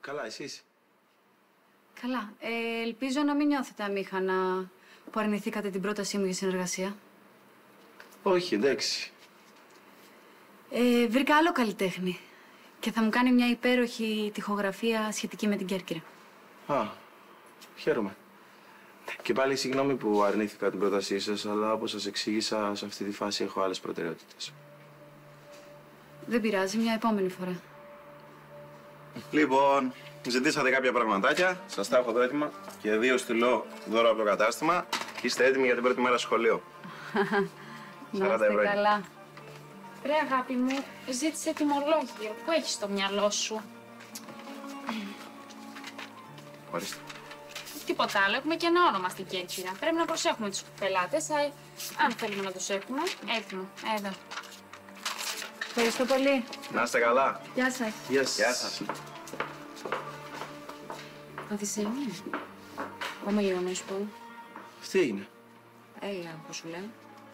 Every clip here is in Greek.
Καλά, εσείς? Καλά. Ελπίζω να μην νιώθετε αμήχανα που αρνηθήκατε την πρότασή μου για συνεργασία. Όχι, εντάξει. Βρήκα άλλο καλλιτέχνη και θα μου κάνει μια υπέροχη τοιχογραφία σχετική με την Κέρκυρα. Α, χαίρομαι. Και πάλι συγγνώμη που αρνήθηκα την πρότασή σας, αλλά όπως σας εξήγησα, σε αυτή τη φάση έχω άλλες προτεραιότητες. Δεν πειράζει, μια επόμενη φορά. Λοιπόν, ζητήσατε κάποια πραγματάκια, σας τα έχω εδώ έτοιμα και 2 στυλό δώρο από το κατάστημα και είστε έτοιμοι για την πρώτη μέρα σχολείο. Να είστε καλά. Ρε αγάπη μου, ζήτησε τιμολόγιο. Πού έχεις στο μυαλό σου? Ορίστε. Τίποτα άλλο. Έχουμε και ένα όνομα στην Κέρκυρα. Πρέπει να προσέχουμε τους πελάτες, αν θέλουμε να τους έχουμε. Έτοιμο. Εδώ. Ευχαριστώ πολύ. Να είστε καλά. Γεια σας. Γεια σας. Αδυσσέμι. Πάμε λίγο να σου πω. Τι έγινε? Έλα, πώς σου λέω.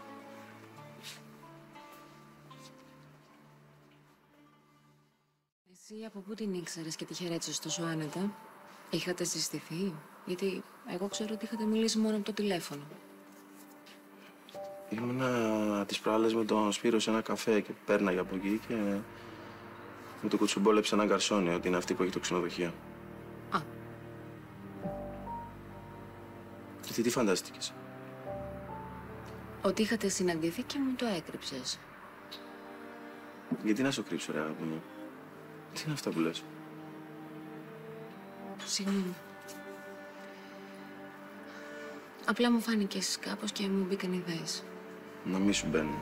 Εσύ από πού την ήξερες και τη χαιρέτησες τόσο άνετα? Είχατε συστηθεί? Γιατί εγώ ξέρω ότι είχατε μιλήσει μόνο από το τηλέφωνο. Ήμουνα τις προάλλες με τον Σπύρο σε ένα καφέ και πέρναγε από εκεί και μου το κουτσουμπόλεψε ένα γκαρσόνι, ότι είναι αυτή που έχει το ξενοδοχείο. Α. Και τι φαντάστηκες? Ότι είχατε συναντηθεί και μου το έκρυψες. Γιατί να σου κρύψω, ρε αγάπη μου? Τι είναι αυτά που λες? Συγγνώμη. Απλά μου φάνηκες κάπως και μου μπήκαν ιδέες. Να μη σου μπαίνουν.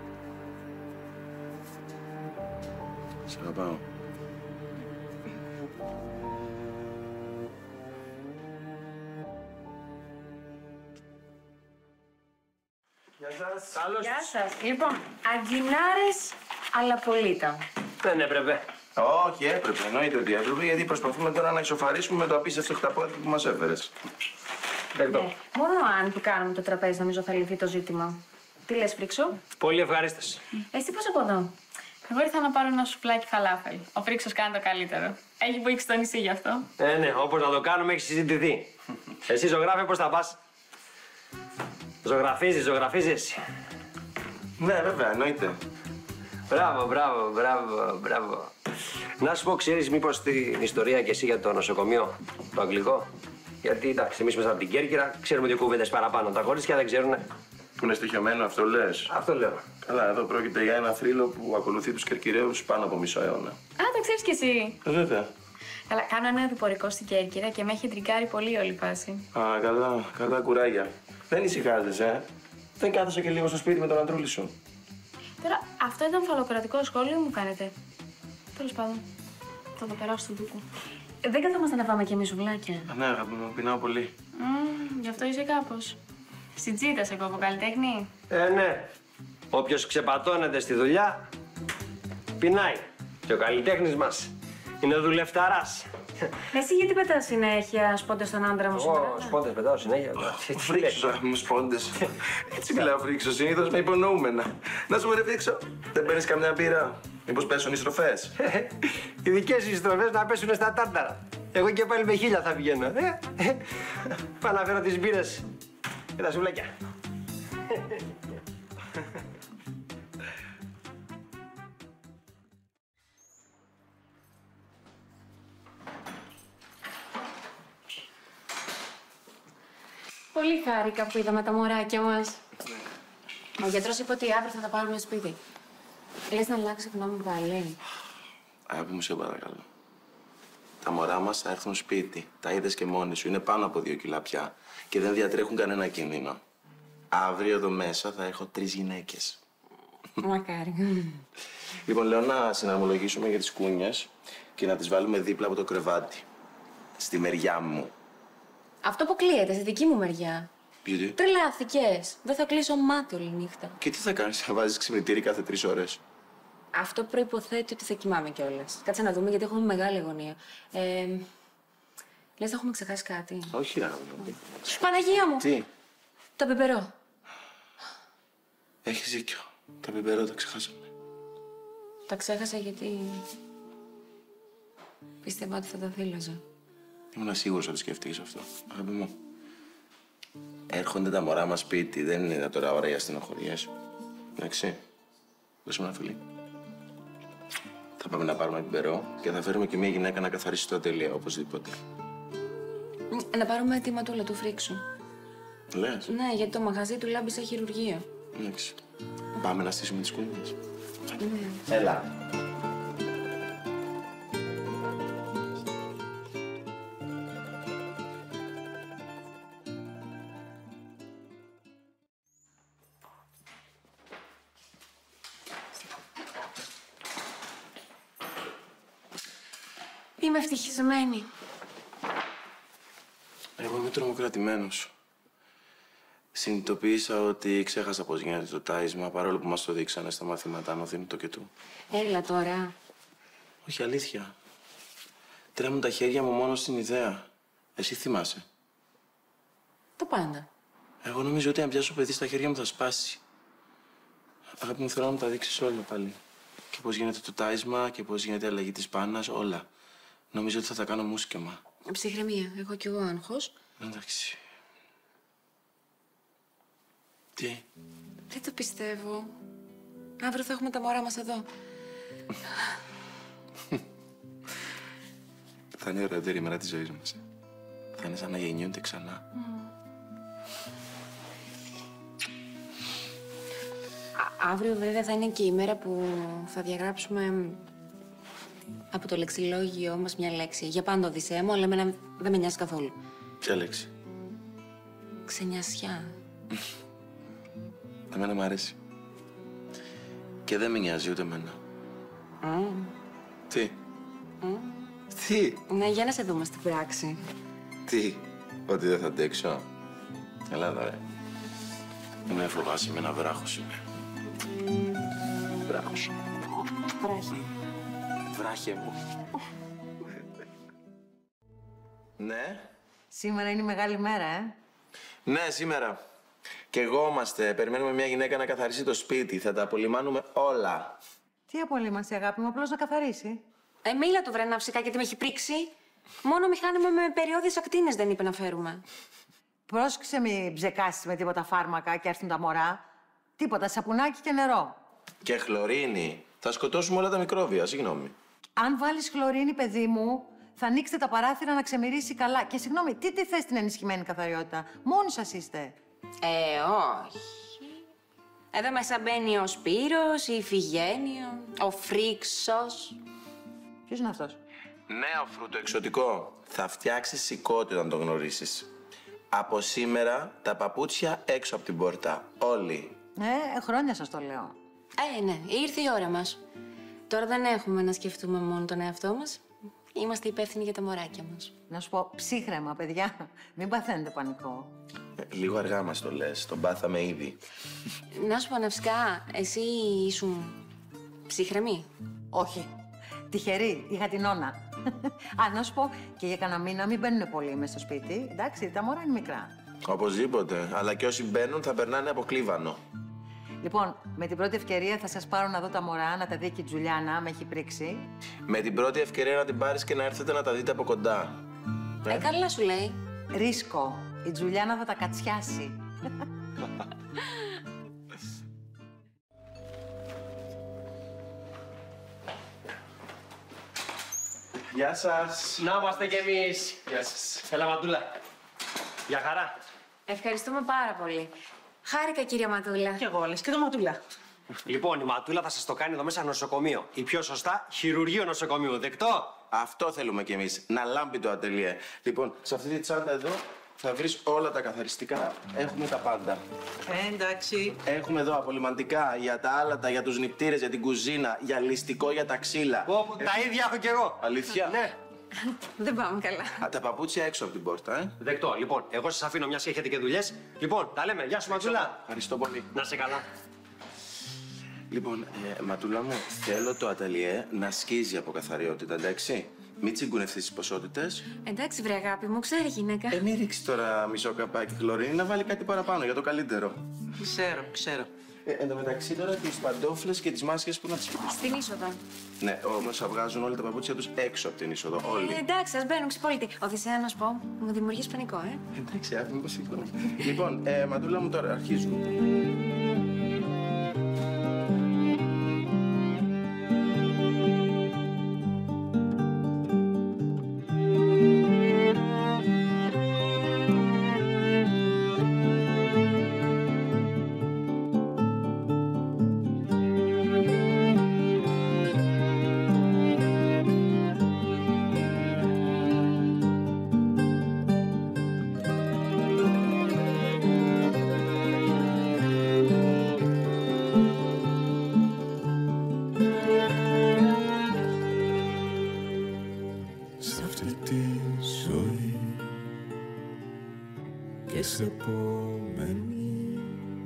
Σ' αγαπάω. Γεια σας. Καλώς. Γεια σας. Λοιπόν, αγκινάρες αλαπολίτα. Δεν έπρεπε. Όχι, έπρεπε. Εννοείται ότι έπρεπε, γιατί προσπαθούμε τώρα να εξοφαρίσουμε το απίστευτο χταπόδι που μας έφερες. Δεκτό. Μόνο αν του κάνουμε το τραπέζι νομίζω θα λυθεί το ζήτημα. Τι λες, Φρίξο? Πολύ ευχαρίστηση. Εσύ πώς από εδώ? Εγώ ήρθα να πάρω ένα σουφλάκι φαλάφελ. Ο Φρίξος κάνει το καλύτερο. Έχει βοήξει στο νησί γι' αυτό. Ναι, όπως να το κάνουμε έχει συζητηθεί. Εσύ ζωγράφε πώς θα πας? Ζωγραφίζεις. Ναι, βέβαια, εννοείται. Μπράβο. Να σου πω, ξέρεις μήπως την ιστορία κι εσύ για το νοσοκομείο, το αγγλικό? Γιατί εντάξει, εμείς μέσα από την Κέρκυρα ξέρουμε δύο κουβέντες παραπάνω. Τα κορίτσια δεν ξέρουνε. Που είναι στοιχειωμένο, αυτό λες? Αυτό λέω. Καλά, εδώ πρόκειται για ένα θρύλο που ακολουθεί τους Κερκυραίους πάνω από μισό αιώνα. Α, το ξέρεις κι εσύ. Βέβαια. Καλά, κάνω ένα διπορικό στην Κέρκυρα και με έχει τρικάρει πολύ όλη η φάση. Α, καλά κουράγια. Δεν ησυχάζεσαι, Δεν κάθεσαι και λίγο στο σπίτι με τον αντρούλη σου? Τώρα, αυτό ήταν φαλοκρατικό σχόλιο μου κάνετε. Τέλος πάντων, θα το περάσω στον τοίχο. Δεν καθόμαστε να πάμε κι εμείς σουβλάκια. Ναι, αγάπη μου, πεινάω πολύ. Γι' αυτό είσαι κάπως. Στην τσίτα σε κόβω, καλλιτέχνη. Ναι. Όποιος ξεπατώνεται στη δουλειά, πεινάει. Και ο καλλιτέχνης μας είναι δουλευταράς. Εσύ γιατί πετάς συνέχεια σπόντες στον άντρα μου σήμερα? Εγώ σπόντες πετάω συνέχεια. Φρίξω, μου σπόντες. Έτσι μιλάω, Φρίξω, συνήθως με υπονοούμενα. Να σου πω, ρε Φρίξω, δεν παίρνεις καμιά μπύρα? Μήπως πέσουν οι στροφές? Οι δικές σου στροφές να πέσουν στα τάρταρα. Εγώ και πάλι με 1000 θα πηγαίνω. Πάω να φέρω τις μπύρες και τα σουβλάκια. Πολύ χάρηκα που είδαμε τα μωράκια μας. Ο γιατρός είπε ότι αύριο θα τα πάρουμε σπίτι. Λες να αλλάξει γνώμη πάλι? Αγάπη μου, σε παρακαλώ. Τα μωρά μας θα έρθουν σπίτι. Τα είδες και μόνη σου. Είναι πάνω από 2 κιλά πια και δεν διατρέχουν κανένα κίνδυνο. Αύριο εδώ μέσα θα έχω 3 γυναίκες. Μακάρι. Λοιπόν, λέω να συναρμολογήσουμε για τις κούνιες και να τις βάλουμε δίπλα από το κρεβάτι. Στη μεριά μου. Αυτό αποκλείεται, στη δική μου μεριά. Γιατί? Τρελάθηκες. Δεν θα κλείσω μάτι όλη νύχτα. Και τι θα κάνεις, θα βάζεις ξυπνητήρι κάθε 3 ώρες? Αυτό προϋποθέτει ότι θα κοιμάμαι κιόλας. Κάτσε να δούμε γιατί έχουμε μεγάλη αγωνία. Λες, θα έχουμε ξεχάσει κάτι? Όχι, αγάπη μου. Παναγία μου! Τι? Τα πεπερό. Έχεις δίκιο. Τα πιπερό τα ξεχάσαμε. Τα ξέχασα γιατί... Πίστευα ότι θα τα θύλαζα. Ήμουν σίγουρος ότι σκέφτηκες αυτό. Αγάπη μου. Έρχονται τα μωρά μας σπίτι, δεν είναι τώρα ώρα για στενοχωριές. Εντάξει. Δώσε μου ένα φιλί. Θα πάμε να πάρουμε την Περό και θα φέρουμε και μια γυναίκα να καθαρίσει το ατελείο, οπωσδήποτε. Να πάρουμε τη ματούλα του Φρίξου. Λες. Ναι, γιατί το μαγαζί του λάμπει σε χειρουργείο. Εντάξει. Πάμε να στήσουμε τις κούνιδες. Ναι. Έλα. Είμαι ευτυχισμένη. Εγώ είμαι τρομοκρατημένος. Συνειδητοποίησα ότι ξέχασα πώς γίνεται το τάισμα, παρόλο που μας το δείξανε στα μαθήματα ανωδύνου το και του. Έλα τώρα. Όχι, αλήθεια. Τρέμουν τα χέρια μου μόνο στην ιδέα. Εσύ θυμάσαι. Το πάντα. Εγώ νομίζω ότι αν πιάσω παιδί στα χέρια μου θα σπάσει. Αγάπη μου, θέλω να μου τα δείξεις όλα πάλι. Και πώς γίνεται το τάισμα και πώς γίνεται η αλλαγή της πάνας, όλα. Νομίζω ότι θα τα κάνω μουσκεμα. Ψυχραιμία. Έχω κι εγώ άγχος. Εντάξει. Τι. Δεν το πιστεύω. Αύριο θα έχουμε τα μωρά μας εδώ. Θα είναι η ωραιότερη ημέρα της ζωής μας. Θα είναι σαν να γεννιούνται ξανά. Αύριο βέβαια θα είναι και η μέρα που θα διαγράψουμε από το λεξιλόγιο μας μια λέξη. Για πάντα Οδυσσέα μου, αλλά εμένα δεν με νοιάζει καθόλου. Ποια λέξη. Ξενιασιά. Εμένα μου αρέσει. Και δεν με νοιάζει ούτε εμένα. Τι. Τι. Ναι, για να σε δούμε στην πράξη. Τι. Ότι δεν θα αντέξω. Έλα εδώ, ρε. Με φοβάσαι, με ένα βράχος είμαι. Βράχος. Βράχη. Βράχε μου. Ναι. Σήμερα είναι η μεγάλη μέρα, Ναι, σήμερα. Και εγώ είμαστε. Περιμένουμε μια γυναίκα να καθαρίσει το σπίτι. Θα τα απολυμάνουμε όλα. Τι απολύμαση, αγάπη μου, απλώς να καθαρίσει. Μίλα του βρε ναυσικά γιατί με έχει πρίξει. Μόνο μηχάνημα με περιόδιες ακτίνες δεν είπε να φέρουμε. Πρόσεξε μην ψεκάσεις με τίποτα φάρμακα και έρθουν τα μωρά. Τίποτα, σαπουνάκι και νερό. Και χλωρίνη. Θα σκοτώσουμε όλα τα μικρόβια, συγγνώμη. Αν βάλεις χλωρίνη, παιδί μου, θα ανοίξετε τα παράθυρα να ξεμυρίσει καλά. Και συγγνώμη, τι θες την ενισχυμένη καθαριότητα. Μόνοι σας είστε. Όχι. Εδώ μέσα μπαίνει ο Σπύρος, η Ιφηγένεια, ο Φρίξος. Ποιος είναι αυτός? Νέο φρούτο εξωτικό. Θα φτιάξεις σηκώτη όταν το γνωρίσεις. Από σήμερα τα παπούτσια έξω από την πόρτα. Όλοι. Χρόνια σας το λέω. Ναι, ήρθε η ώρα μας. Τώρα δεν έχουμε να σκεφτούμε μόνο τον εαυτό μας. Είμαστε υπεύθυνοι για τα μωράκια μας. Να σου πω, ψύχρεμα, παιδιά. Μην παθαίνετε πανικό. Λίγο αργά μας το λες. Τον πάθαμε ήδη. Να σου πω ναυσικά, εσύ ήσουν ψύχρεμη. Όχι. Τυχερή, είχα την όνα. Α, να σου πω, και για κανένα μήνα μην μπαίνουν πολύ μες στο σπίτι. Εντάξει, τα μωρά είναι μικρά. Οπωσδήποτε. Αλλά και όσοι μπαίνουν θα περνάνε από κλίβανο. Λοιπόν, με την πρώτη ευκαιρία θα σας πάρω να δω τα μωρά, να τα δει και η Τζουλιάνα, με έχει πρίξει. Με την πρώτη ευκαιρία να την πάρεις και να έρθετε να τα δείτε από κοντά. Καλά σου λέει. Ρίσκο. Η Τζουλιάνα θα τα κατσιάσει. Γεια σας. Να είμαστε κι εμείς. Γεια σας. Έλα, Ματούλα. Γεια χαρά. Ευχαριστούμε πάρα πολύ. Χάρηκα, κυρία Ματούλα. Κι εγώ, λες και το Ματούλα. Λοιπόν, η Ματούλα θα σας το κάνει εδώ μέσα νοσοκομείο. Ή πιο σωστά, χειρουργείο νοσοκομείου. Δεκτό. Αυτό θέλουμε κι εμείς. Να λάμπει το ατελιέ. Λοιπόν, σε αυτή τη τσάντα εδώ θα βρεις όλα τα καθαριστικά. Έχουμε τα πάντα. Εντάξει. Έχουμε εδώ απολυμαντικά για τα άλατα, για τους νηπτήρες, για την κουζίνα, για ληστικό για τα ξύλα. Τα ίδια έχω κι εγώ. Αλήθεια. Ναι. Δεν πάμε καλά. Τα παπούτσια έξω από την πόρτα, Δεκτό. Λοιπόν, εγώ σας αφήνω μιας και έχετε και δουλειές. Λοιπόν, τα λέμε. Γεια σου, Ματούλα. Ευχαριστώ πολύ. Να σε καλά. Λοιπόν, Ματούλα μου, θέλω το ατελιέ να σκίζει από καθαριότητα, εντάξει. Μην τσιγκουνευτείς τις ποσότητες. Εντάξει, βρε αγάπη μου, ξέρει γυναίκα. Μην ρίξει τώρα μισό καπάκι χλωρίνη, να βάλει κάτι παραπάνω για το καλύτερο. Ξέρω. Εν τω μεταξύ τώρα τις παντόφλες και τις μάσκες που να τις πεις. Στην είσοδο. Ναι, όμως θα βγάζουν όλα τα παπούτσια τους έξω από την είσοδο. Όλοι. Εντάξει, ας μπαίνουν ξυπόλυτοι. Οδυσσέα, να σου πω, μου δημιουργείς πανικό, Εντάξει, άφημα πως συγγνώμη. Λοιπόν, Μαντούλα μου, τώρα αρχίζουμε. Σ' αυτή τη ζωή και σε επόμενη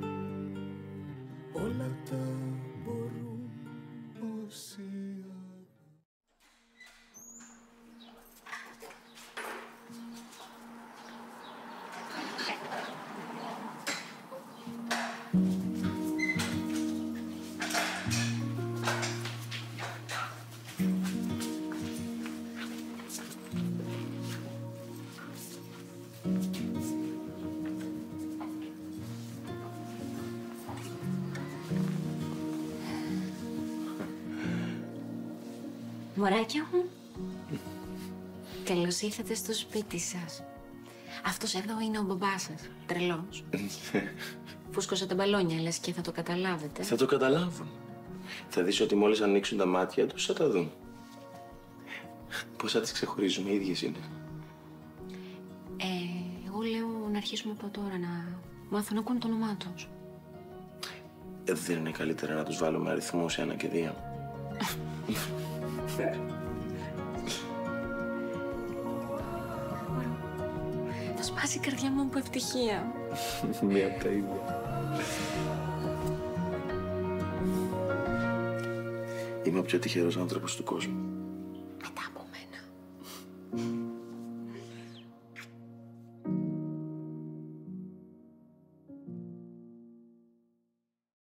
όλα τα μπορούν όσοι. Μωράκια μου, καλώς ήρθατε στο σπίτι σας. Αυτός εδώ είναι ο μπαμπάς σας, τρελός. Φούσκωσε τα μπαλόνια, λες και θα το καταλάβετε. Θα το καταλάβουν. Θα δεις ότι μόλις ανοίξουν τα μάτια τους θα τα δουν. Πώς θα τις ξεχωρίζουμε, οι ίδιες είναι. Εγώ λέω να αρχίσουμε από τώρα, να μάθουν να ακούν το όνομά τους. Δεν είναι καλύτερα να τους βάλουμε αριθμούς 1 και 2. Θα σπάσει η καρδιά μου από ευτυχία. Μία από τα ίδια. Είμαι ο πιο τυχερός άνθρωπος του κόσμου.